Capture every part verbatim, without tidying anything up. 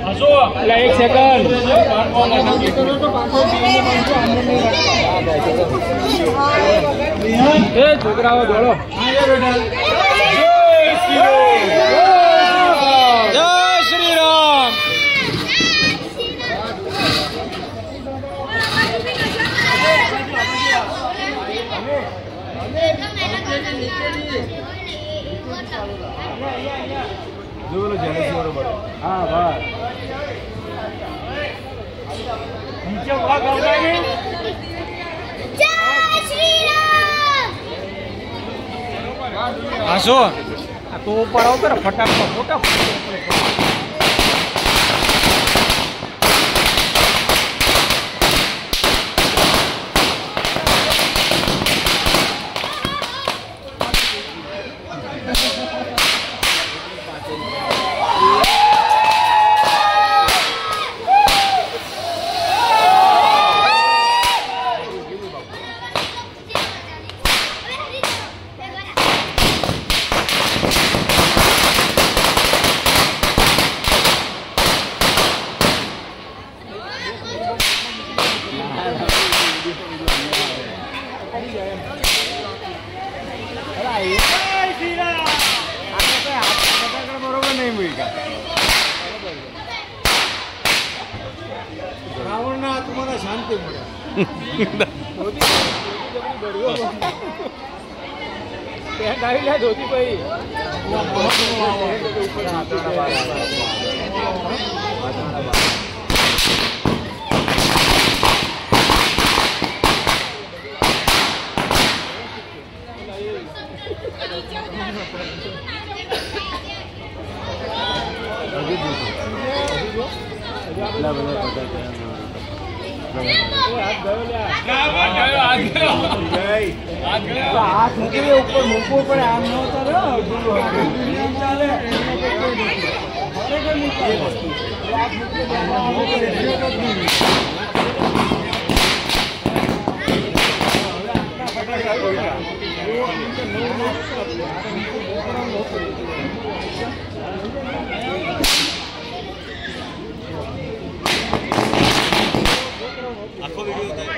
एक सेकंड છોકરાઓ દોડો જય શ્રી રામ हाँ भाई नीचे भाग हाँ सो तो ऊपर आओ कर फटाफट फटाफट रावण ना तुम्हारा शांति મળે ધોતી બળ્યો પેન્ટ આવી લે ધોતી ભાઈ ઉપર હાથના બાર हाथ मूके ऊपर मूकવો પડે આમ ન ઉતારો ચાલે આખો વિડિયો થાય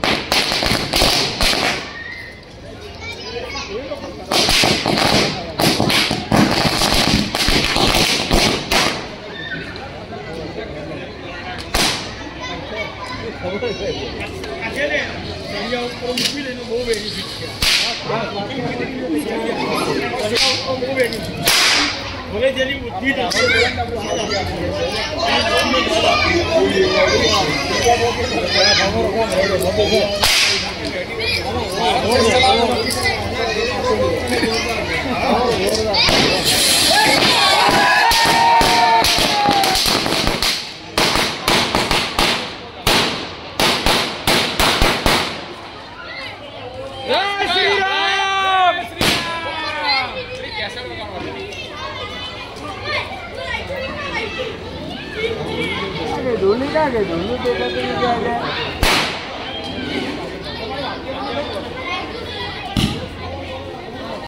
અકેલે દરિયા ઉપર મૂકી લેનો બહુ બેનિફિટ છે હા દરિયા ઉપર બહુ બેનિફિટ હવે જેની બુદ્ધિ ढूंढी क्या गई ढूंढी देखा तो क्या